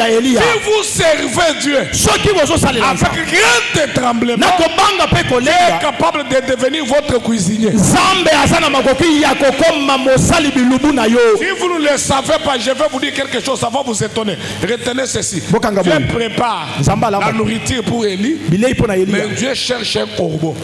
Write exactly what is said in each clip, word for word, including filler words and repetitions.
vous servez Dieu avec grand tremblement, Dieu est capable de devenir votre cuisinier. Si vous ne le savez pas, je vais vous dire quelque chose, ça va vous étonner. Retenez ceci. Dieu prépare la nourriture pour Élie, mais Dieu cherche un corbeau.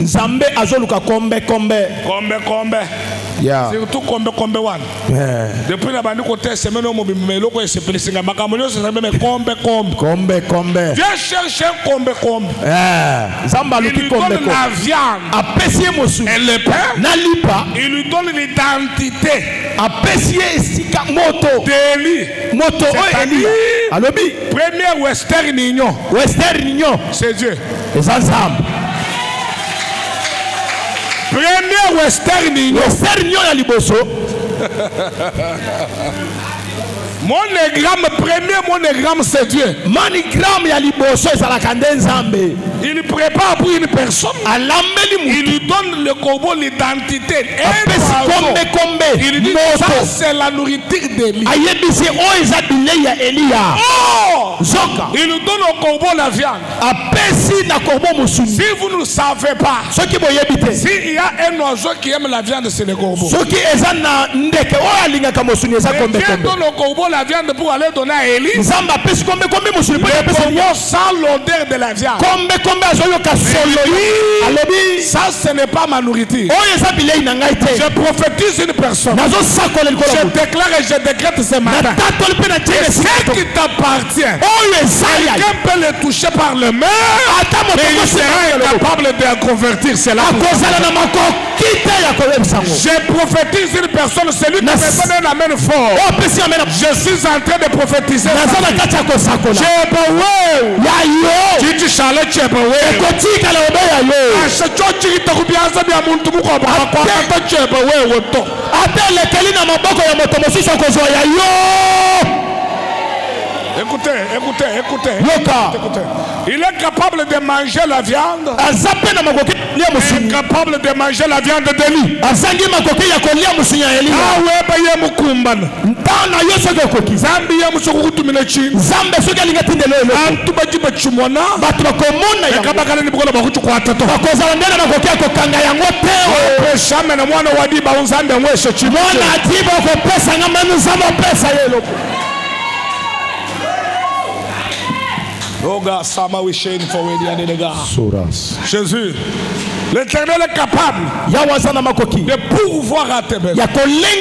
Combe, combe. Yeah. Surtout combe, combe one. Yeah. Depuis la bande côté, c'est maintenant mon bimelo quoi se plaisir. Ma camonio c'est même combe, combe. Combe, combe. Dieu cherche un combe, combe. Yeah. Il lui donne la viande. Apprécier mosu. Et le pain. Nalipa. Il lui donne l'identité. Apprécier sika moto. D'Élie. Moto oh Élie. Alobi. Premier Western Union. Western Union. C'est Dieu. Les ensembles. Premier Western Union. Western Union ya liboso. Monogramme, premier monogramme, c'est Dieu. Monogramme ya liboso ezala kande nzambe. Il prépare pour une personne. Il lui donne le corbeau l'identité. Il lui dit ça c'est la nourriture d'Élie. Oh! Il lui donne au corbeau la viande. Si vous ne savez pas, s'il y a un oiseau qui aime la viande, c'est le corbeau. Et Dieu donne au corbeau la viande pour aller donner à Élie. Le corbeau sent l'odeur de la viande. Ça, ce n'est pas ma nourriture. Je prophétise une personne. Je déclare et je décrète ce matin. Et ce qui t'appartient, quelqu'un peut le toucher par le main, mais il sera incapable de convertir cela. Je prophétise une personne, celui qui me donne la main forte. Je suis en train de prophétiser. Tu chalet Écoutez, écoutez, écoutez, écoutez. Il est capable de manger la viande. Il est capable de manger la viande d'Élie. Ah ouais, bah yé mukumbana. Ntana yose gokoki. Zambi yé musukutumina chi. Zambe soki alingatindelo elo. Antu baji bachumona. Batu bakomona ya. Kabakala ni bukola bakuchu kwa tato. Bakoza ndena bakokia kokanga ya ngote. Shame na mwana wadi ba unzambe mweshe chi. Mwana atiba ko pesa ngamanu zama pesa yelo. Oh God, Sama we shame for where the other God. Jésus, l'Éternel est capable de pourvoir à tes besoins.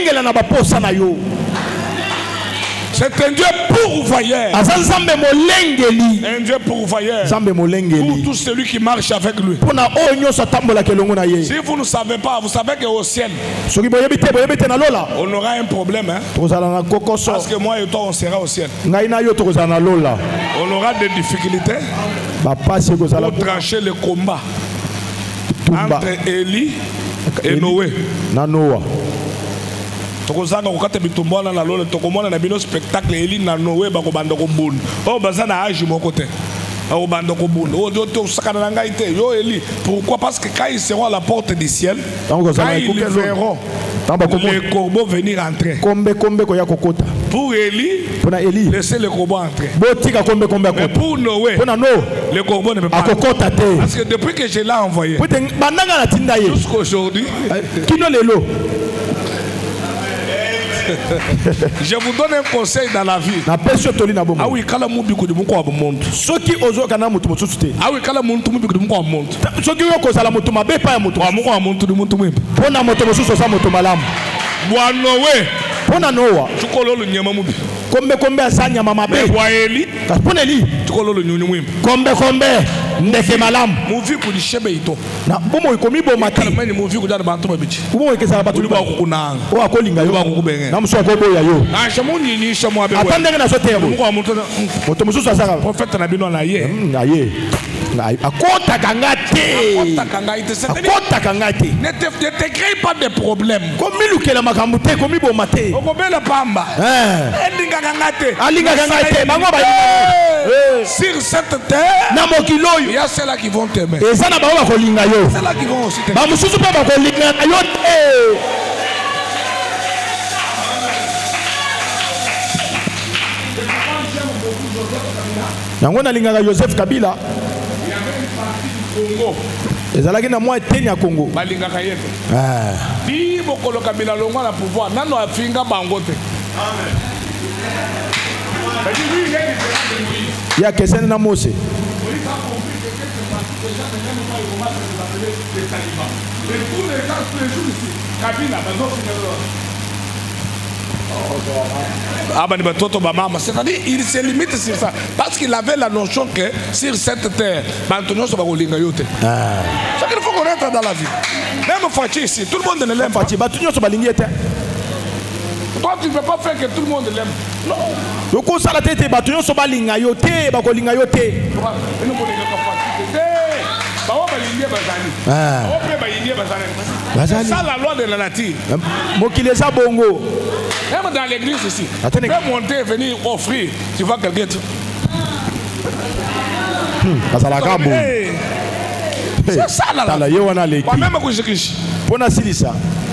C'est un Dieu pourvoyeur. Un Dieu pourvoyeur. Pour tout celui qui marche avec lui. Si vous ne savez pas, vous savez qu'au ciel, on aura un problème. Hein? Parce que moi et toi, on sera au ciel. On aura des difficultés pour trancher le combat entre Élie et Noé. Tokozanga kokata bitumbola na lolo tokomona na bino spectacle Élie na Noé bakobanda kobunda o bazana agi moko te o banda kobunda o to sakana na ngai te yo Élie. Pourquoi? Parce que quand ils seront à la porte du ciel, quand ils verront les corbeaux venir entrer, pour Élie, laissez le corbeau entrer. Mais pour Noé, le corbeau ne peut pas entrer. Parce que depuis que je l'ai envoyé jusqu'aujourd'hui, je vous donne un conseil dans la vie. Ah oui, quand la moubi koudi mouko abonde. Soki ozo kana mutu mutu. Ah oui, quand la mutu moubi koudi mouko abonde. Soki yo kozala mutu mabe pa ya mutu. Wa mouko amuntu du mutu mwimba. Pona mutu mutu sosa mutu malamu. Bwa Noé. Pona Noa. Tukolo lu nyama mubi. Kombe kombe asanya mama be. Bwa Eli. Pona Eli. Tukolo lu nyunyu mwimba. Kombe kombe ndeke malamu. Muvi kudi shebe ito. Na bomo ikomi bo mati. Kala mani muvi kudi bantu babichi. Bomo ikesa batu liba kukunanga. O akolinga yo. Liba kukubenga. Na muso akobo ya yo. Ah shamuni ni shamo abe. Atandenge na sote yabo. Muko amuntu. Moto mususu asaka. Prophète na bino na ye. Na ye. Akota kangate. Akota kangate. Akota kangate. Ne te ne te crée pas de problème. Komi lukela makambute komi bo mate. Okobela pamba. Eh. Elinga kangate. Alinga kangate. Bango ba. Sur cette terre. Na mokilo. Il y a ceux-là qui vont t'aimer. Et ça na ba ba kolinga yo. Ceux-là qui vont aussi t'aimer. Ba mususu pa ba kolinga yo. Eh. yango nalingaka Joseph Kabila. Il y avait une partie du Congo. ezalaki na mwa eteni ya Congo. Balingaka yete. Ah. Bi bokolo Kabila longo na pouvoir nano afinga bango te. Amen. Il y a quelqu'un na Mose. Ah ben toto maman, c'est-à-dire il se limite sur ça parce qu'il avait la notion que sur cette terre, Antonio ça va rouler yote. Ah. C'est qu'il faut connaître dans la vie. Même Fachi ici, tout le monde ne l'aime pas. Fachi, Antonio ça va linguer. Toi tu ne peux pas faire que tout le monde l'aime. Non. Donc on s'arrête te Antonio ça va linga yote, ba ko linga yote. Ah. C'est ça la loi de la nature. Mokileza bongo. Même dans l'église ici. Tu peux monter et venir offrir. Tu vois quelqu'un. C'est ça la loi. Moi-même, je suis Pona silisa.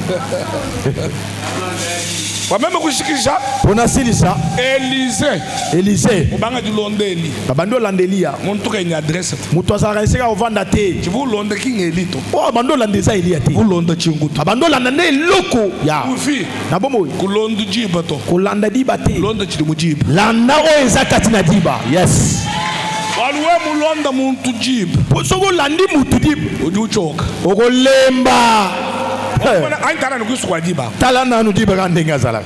Moi-même, je suis Pona silisa. Élisée. Élisée. Obanga du Londeli. Babando landelia. Mon tour est une adresse. Muto azarenseka ovanda te. Tu veux Londres king elito. Oh, bando landeza elia te. Vous Londres chingutu. Abando landane loko. Ya. Ufi. Na bomo. Ku Londres jibato. Ku landa diba te. Londres chidimu jiba. Landa o ezakati na diba. Yes. Waluwe mu Londres muntu jiba. Soko landi mutu diba. Odi uchoka. Okolemba. Aintana nukuswa diba. Tala na nu diba kandenga zala.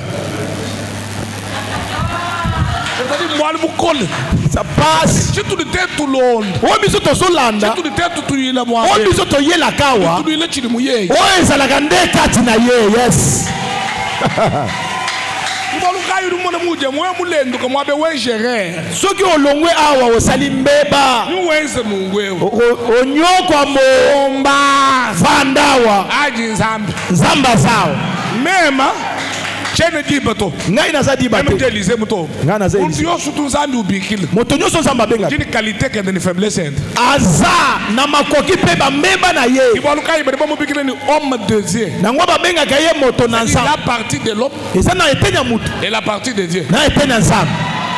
Ça passe. Si tu ne t'es tout le monde. Oh, biso to solanda. Si tu ne t'es tout le monde. Oh, biso to yela kawa. Tu ne t'es mouillé. Oh, ezalaka nde kati na ye. Yes. Mbaluka yu mwana muje mwe mulendo ko mwabe we gérer. Soki olongwe awa osali mbeba. Nu wenze mungwe. Onyoko mbomba vandawa. Aji nzambi. Nzamba zao. Mema chene dibato. Ngai na za dibato. Même Élisée muto. Ngai na za Élisée. Moto yosu tunzambi ubikile. Moto nyoso nzamba benga. Jini qualité que de faiblesse. Aza na makoki pe ba mbeba na ye. Ibaluka ibere bomo bikile ni homme de Dieu. Na ngwa benga ka ye moto na nzamba. La partie de l'homme. Et ça na etenya mutu. Et la partie de Dieu. Na etenya nzamba.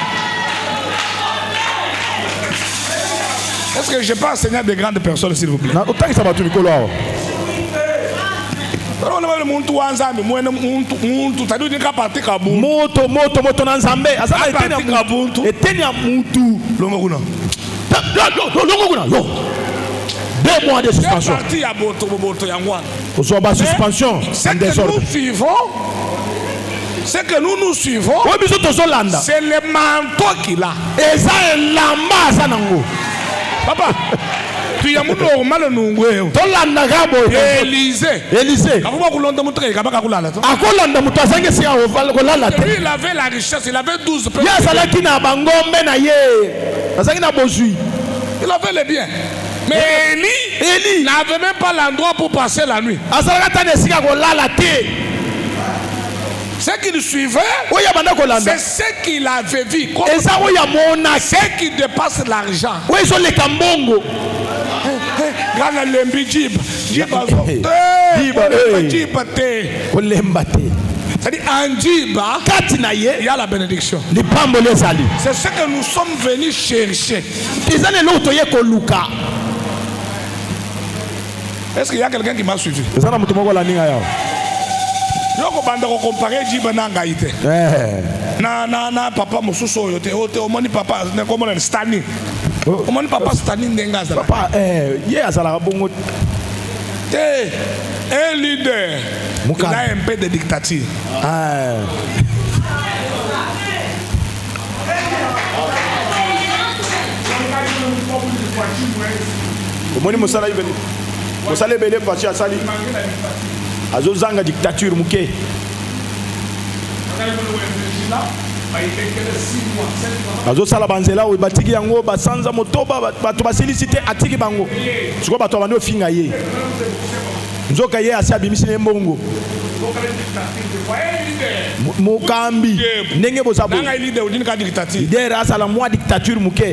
Est-ce que je peux enseigner à des grandes personnes s'il vous plaît? Na otaki sabatu mikolo awo. Moto moto moto na nzambe azala etenya mutu etenya mutu longo kuna longo kuna yo deux mois de suspension parti ya boto boto yangwa ozo ba suspension en désordre. Nous suivons c'est que nous nous suivons. O biso tozo landa c'est le manteau qu'il a eza elamba asa nango papa. Tu as mon normal nungwe. Tolanda gabo Élisée. Élisée. Kabuba kulonda mutre kabaka kulala. Akolanda mutu azange si aval kolala te. Lui il avait la richesse, il avait douze personnes. Ya salaki na bangombe na ye. Azange na bozui. Il avait les biens. Mais Élie, Élie n'avait même pas l'endroit pour passer la nuit. Azalaka tane sika kolala te. Ce qu'il suivait, c'est ce qu'il avait vu. Ce qui dépasse l'argent. C'est-à-dire en Djiba, il y a la bénédiction. C'est ce que nous sommes venus chercher. Est-ce qu'il y a quelqu'un qui m'a suivi? Yoko banda ko comparer Djiba na ngai te. Eh. Na na na papa mususu oyo te. Ote omoni papa ne ko mona Stanley. Omoni papa Stanley ndenga za. Papa eh ye azala bongo. Te un leader. Il a un peu de dictature. Ah. Omoni musala ibeli. Musala ibeli fachi asali. Azo zanga dictature muke. Azo sala banzela o batiki yango basanza motoba bato basilicité atiki bango. Siko bato bando finga ye. Nzoka ye asi abimisi mbongo. Mukambi ndenge bozabo. Nanga leader odini ka dictature. Leader asala moi dictature muke.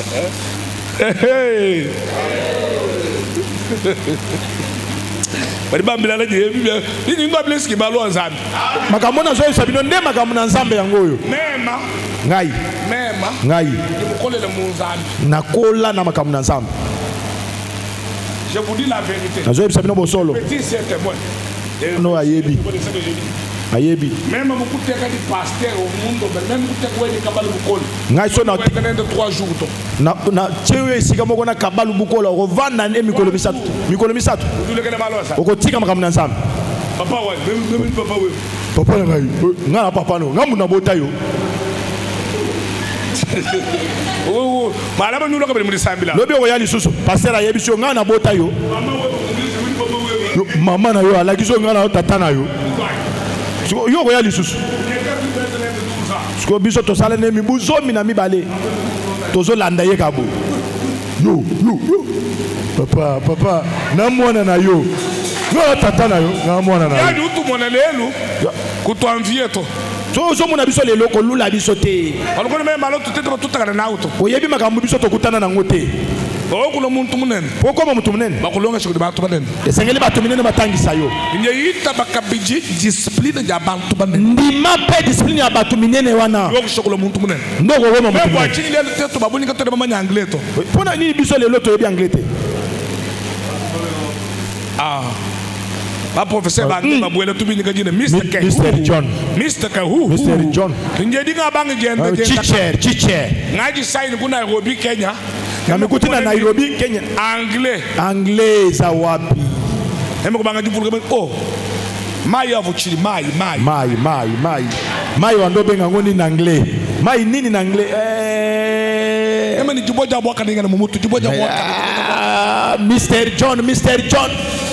Hey. bali bambila la je bini ndo bless ki balo nzambe makamona zo sabino nde makamona nzambe yango yo mema ngai mema ngai mukolela mu nzambe nakola na makamona nzambe. Je vous dis la vérité. Nazo sabino bosolo petit c'est témoin no ayebi ayebi même beaucoup de cas de pasteur au monde même beaucoup de quoi de kabalu bukolo ngai so na de trois jours to na na chewe sika moko na kabalu bukolo rovanda ne mikolo misatu mikolo misatu okotika makamona nzambe papa ouais même même papa ouais papa na ngai ngala papa no ngamu na bota yo oh malaba nyulo ka bele mulisambila lobi o yali susu pasteur ayebi so ngana na bota yo mama na yo alakizo ngana na tata na yo yo ko yali susu sko biso to sala ne mi buzo mi na mi bale tozo landa ye kabo yo yo yo papa papa na mwana na yo yo tata na yo na mwana na yo ya dutu mwana lelu kutwamvie to so so mona biso lelo ko lula biso te alukoni me malo tutete ba tutaka na auto oyebi makambo biso to kutana na ngote o kuno muntu munene poko muntu munene bakulonga shikudi batu banene esengeli batu munene batangisa yo nje yita bakabiji discipline ya bantu banene ndima pe discipline ya batu munene wana yo kushokolo muntu munene ndoko wema muntu munene kwa chini lelo teto babuni ka to mama nyangle to pona ni biso lelo to yebi anglais te ah ba professeur ba ngeba buele tu binika jine Mister K Mister John Mister K hu Mister John nje dinga bangi jenda jenda teacher teacher ngaji sign kuna Nairobi Kenya na mikuti na Nairobi Kenya anglais anglais za wapi eme ko bangi jipulga oh mai avu chili mai mai mai mai mai mai wando benga ngoni na anglais mai nini na anglais eh eme ni jiboja bwaka ninga na mumutu jiboja bwaka Mister John Mister John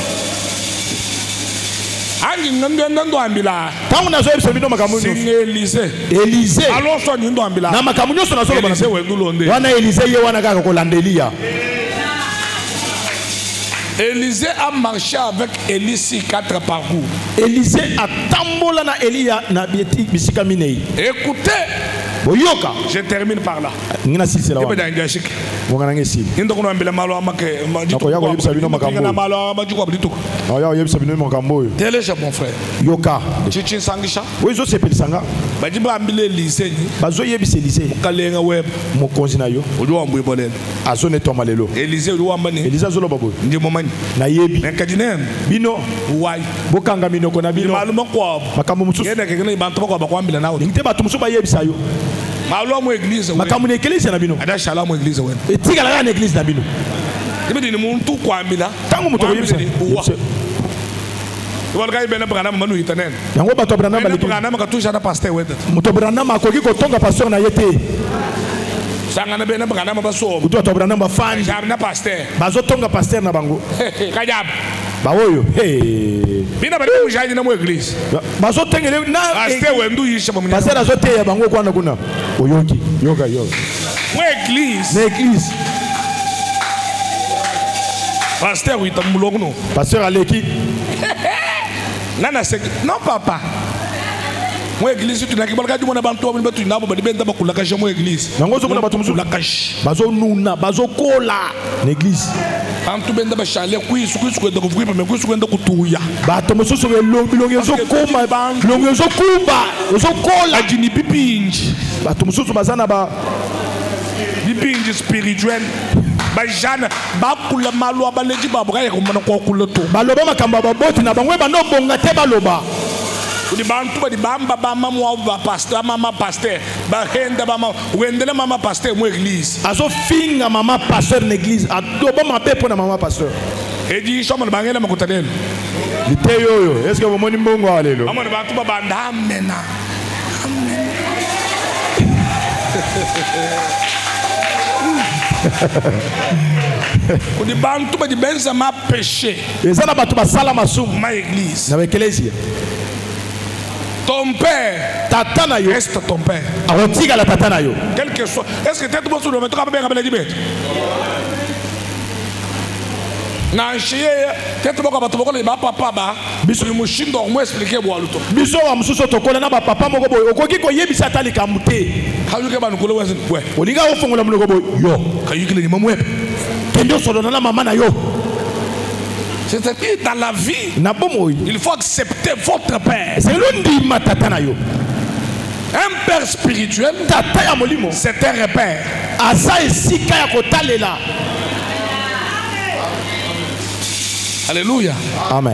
angi ngende ndo ambila tangu nazo ebiso bino makamunyo singe Elise Elise alors so ndo ambila na makamunyo so nazo bana se wendulonde wana Elise ye wana kaka ko landelia Élysée a marché avec Élie quatre parcours. Élisée a tambola na Elia na bieti bisika minei. Écoutez. Boyoka. Je termine par là. Ngina sisi la. Ebe dangashik. Wongana ngesi. Indo kuno ambela malo amake majiko. Nako yako yebisa bino makambo. Ngina malo majiko abituko. Ah ya yebisa bino makambo. Télécharge mon frère. Yoka. Chichi sangisha. Wezo sepelisanga. Bajiba ambile lycée ni. Bazo yebisa lycée. Kalenga web. Mokonzi na yo. Ojo ambuye bolele. Azone toma lelo. Élysée ojo ambani. Élysée zolo babo. Ndi momani. Na yebi. Nekadinen. Bino. Why? Bokanga minoko na bino. Malo mako. Makambo mususu. Ngene kekene bantu bako bakwambila nawo. Ngite batu mususu ba yebisa yo. Malo mo église. Makambo na église na bino. Ada shala mo église wen. Etika la na église na bino. Ibe ni muntu kwambila. Tangu muto yebisa. Wal gay bena brana manu hitanen. Yango bato brana baliki. Brana maka toucha na pasteur weta. Muto brana makoki ko tonga pasteur na yete. Sangana bena brana mabaso. Muto to brana mafani. Jab na pasteur. Bazo tonga pasteur na bango. Kajab. Bawoyo. Hey. Bina bari mujaji na mo église. Bazo tengele na pasteur wendu yisha mo. Pasteur azo teya bango kwana kuna. Oyoki. Yoga yoga. Mo église. Na église. Pasteur wita mulogno. Pasteur aleki. Nana sek non papa. Mo église tu na ki balka jumo na bantu ba tu na ba de benda ba kulaka je mo église. Nango zo mona batu musu la cash. Bazo nuna, bazo kola na église. Bantu benda ba chale kuisu kuisu kwenda kuvuipa me kuisu kwenda kutuya. Bato musu so bilongo zo koma bantu. Bilongo zo kumba, zo kola ajini pipinji. Bato musu bazana ba pipinji spirituel. Bajana bakula malo abaleji babo kaya kumana kwa kuloto baloba makamba baboti na bangwe bano bonga te baloba udi bantu badi bamba ba mama wa pasteur mama pasteur ba henda mama wendele mama pasteur mo église azo finga mama pasteur na église adoba mapepo na mama pasteur eji shoma bangela makutadelo lite yoyo est-ce que vous moni mbongo alelo mama bantu ba banda amena Udi bantu ba di benza ma péché. Ezana batu ba sala masumu ma église. Na ecclesia. Ton père, tata na yo. Reste ton père. Awotiga la tata na yo. Quel que soit. Est-ce que tu es tout bon sur le mettre comme bien comme dit bête. Na chier, tete boko bato boko le ba papa ba biso le mushindo mo expliquer bo aluto. Biso wa mususo to kola na ba papa moko boy okoki ko yebisa tali kamute. Haluke ba nkulo wese we. Olinga ofongola muloko boy yo. Kayukile ni mamwe. Kendo solo na mama na yo. C'est-à-dire dans la vie, il faut accepter votre père. Un père spirituel, c'est un repère. Alléluia. Amen.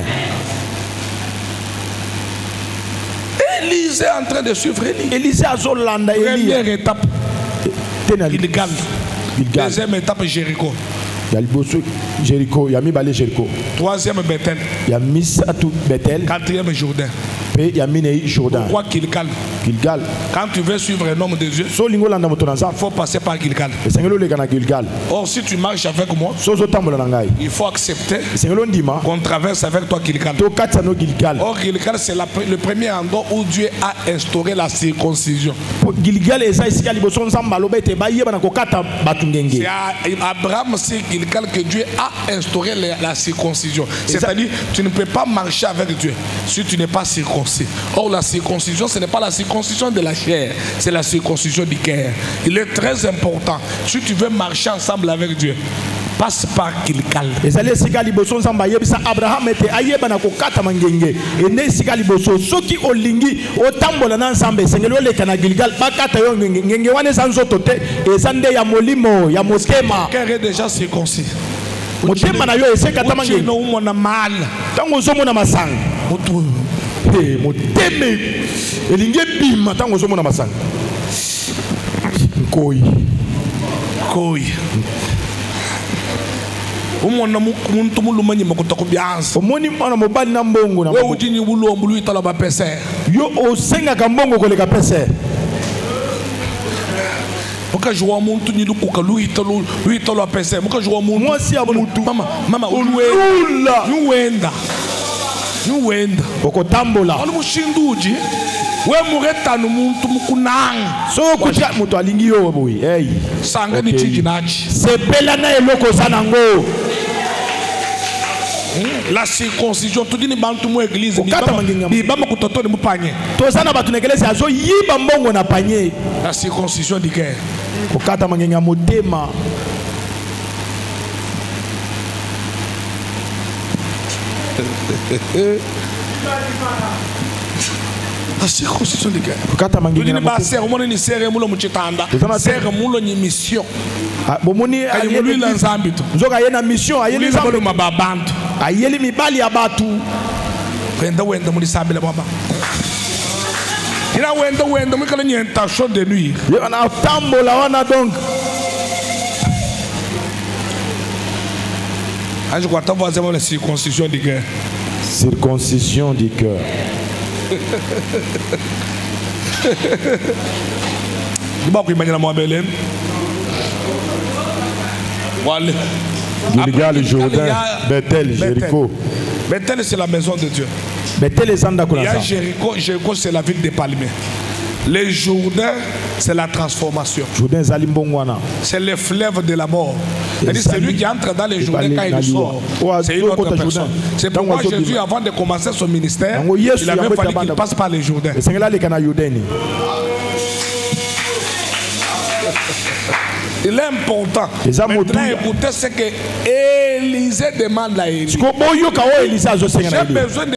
Élisée est en train de suivre Élie. Élisée a Zolanda. Première étape, Gilgal. Deuxième étape, Jéricho. Jéricho, il y a mis balé Jéricho. Troisième, Bethel. Il y a mis ça tout Bethel. Quatrième, Jourdain. Il y a mis Jourdain. Pourquoi Gilgal? Gilgal. Quand tu veux suivre un homme de Dieu, il faut passer par Gilgal. Or, si tu marches avec moi, il faut accepter qu'on traverse avec toi Gilgal. Or, Gilgal, c'est le premier endroit où Dieu a instauré la circoncision. C'est à Abraham, c'est Gilgal que Dieu a instauré la circoncision. C'est-à-dire, tu ne peux pas marcher avec Dieu si tu n'es pas circoncis. Or, la circoncision, ce n'est pas la circoncision de la chair, c'est la circoncision du cœur. Il est très important. Si tu veux marcher ensemble avec Dieu, passe par Gilgal. Abraham était ayeba na kokata mangenge ene sikali boso soki olingi otambola na nsambe sengelo le kana Gilgal bakata yo ngenge wane sanzoto te ezande ya molimo ya motema cœur est déjà circoncis. Motema na yo eseka tamangenge no umona mal tango zomo na masanga moto eh moteme elinge bima tango zomo na masanga koi koi umona muntu mulumanye makutako byanza omoni mwana mobali na mbongo na wewe ujini bulombo luitala ba pese yo osenga ka mbongo koleka pese muka jwa muntu ni lukuka luitalo luitalo pese muka jwa muntu mwasi ya muntu mama mama ulula nuwenda nuwenda okotambola ono mushinduji we muretano muntu mukunanga so kutia mutu alingi yo boy hey sanga ni chiji nachi sepela na eloko sanango. La circoncision, tu dis ni bantu mu église ni bama kutoto ni mupanye. Tozana batu na église azo yiba mbongo na panye. La circoncision du cœur. Kokata mangenga motema. La circoncision du cœur. Kokata mangenga. Tu dis ni ba serre mo ni serre mulo muchitanda. Serre mulo ni mission. Bomoni ayeli la nzambitu. Nzoka yena mission ayeli nzambitu mababantu. Ayeli mibali ya batu. Wenda wenda muri sabela baba. Ina wenda wenda muri kala ni intention de nuire. Yo ana tambola wana donc. Ange kwa tava zema la circoncision du cœur. Circoncision du cœur. Diba ko imagine mo abelen. Wale. Gilgal, Jourdain, Bethel, Jéricho. Bethel, c'est la maison de Dieu. Bethel est Sanda Il y a Jéricho, Jéricho c'est la ville des palmiers. Les Jourdain, c'est la transformation. Jourdain Zalimbongwana. C'est le fleuve de la mort. C'est lui qui entre dans les Jourdains quand il sort. C'est une autre personne. C'est pourquoi Jésus, avant de commencer son ministère, il avait fallu qu'il passe par les Jourdains. Il est important. Maintenant, écoutez ce que Élisée demande à Élie. J'ai besoin de